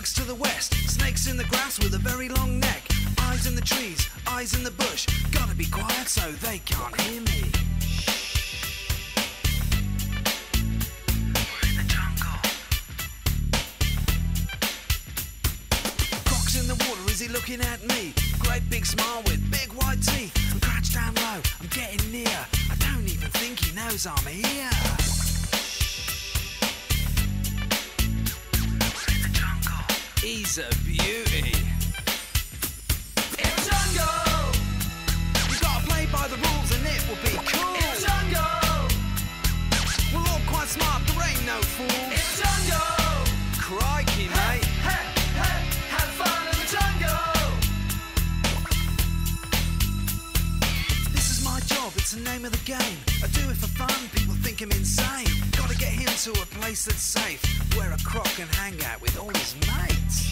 Bugs to the west, snakes in the grass with a very long neck. Eyes in the trees, eyes in the bush. Gotta be quiet so they can't hear me. We're in the jungle. Croc's in the water, is he looking at me? Great big smile with big white teeth. I'm crouched down low, I'm getting near. I don't even think he knows I'm here. He's a beauty. In the jungle, you gotta play by the rules and it will be cool. In the jungle, we're all quite smart, there ain't no fools. In the jungle, crikey mate. Hey, hey, have fun in the jungle. This is my job, it's the name of the game. I do it for fun, people think I'm insane. Gotta get him to a place that's safe, where a croc can hang out with all his mates.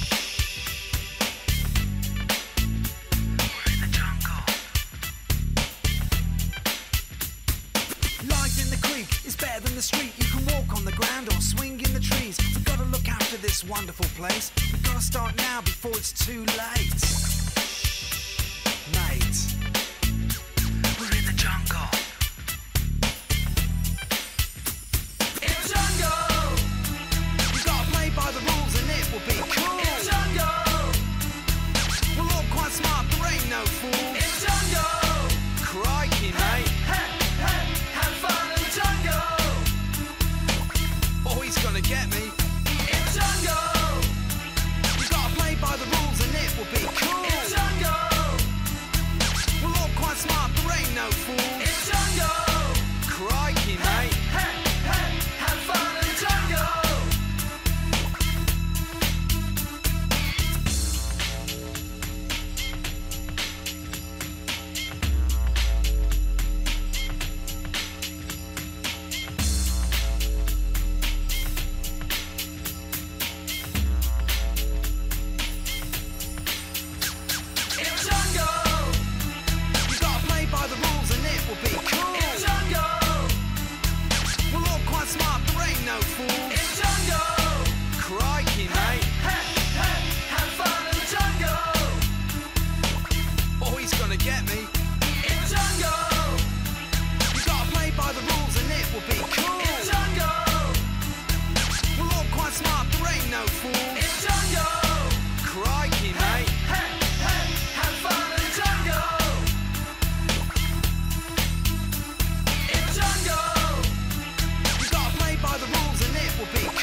We're in the jungle. Life in the creek is better than the street. You can walk on the ground or swing in the trees. We've gotta look after this wonderful place. We've gotta start now before it's too late. Mate, we're in the jungle. By the rules and it will be cool. In the jungle, we're all quite smart, there ain't no fools. In the jungle, crikey mate. Hey, hey, have fun in the jungle. Oh, he's gonna get me. In the jungle, you gotta play by the rules and it will be cool. In the jungle, we're all quite smart, there ain't no fools. In the jungle, crikey mate. Hey, hey, have fun in the jungle. No fool. In the jungle, crikey mate. Hey, hey, have fun in the jungle. Oh, he's gonna get me. In the jungle, you gotta play by the rules and it will be cool. In the jungle, we're all quite smart, there ain't no fool. In the jungle, crikey mate. Hey, hey, have fun in the jungle. In the jungle, you gotta play by the rules and it will be cool.